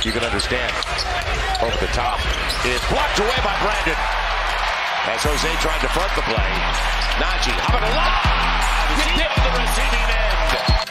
you can understand. Over the top. It's blocked away by Brandon. As Jose tried to front the play. Naji, how about a lob? On the receiving end.